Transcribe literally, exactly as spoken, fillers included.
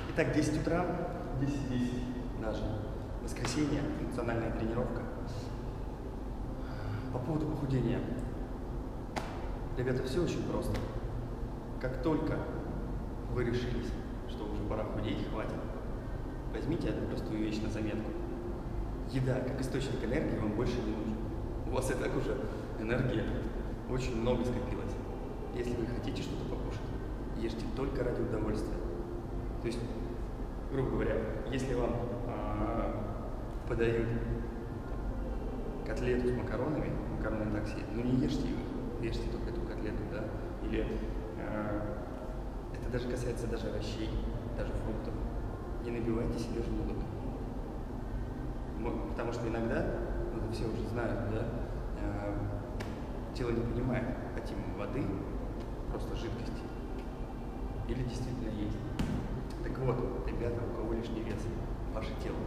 Итак, десять утра, десять десять даже. Воскресенье, функциональная тренировка. По поводу похудения. Ребята, все очень просто. Как только вы решились, что уже пора худеть, хватит, возьмите эту простую вещь на заметку. Еда, как источник энергии, вам больше не нужен. У вас и так уже энергия очень много скопилось. Если вы хотите что-то покушать, ешьте только ради удовольствия. То есть, грубо говоря, если вам а, подают котлету с макаронами, макароны так съесть, ну не ешьте их, ешьте только эту котлету, да, или а, это даже касается даже овощей, даже фруктов. Не набивайте себе желудок. Потому что иногда, ну, это все уже знают, да, а, тело не понимает, хотим воды, просто жидкости, или действительно есть. Так вот, ребята, у кого лишний вес, ваше тело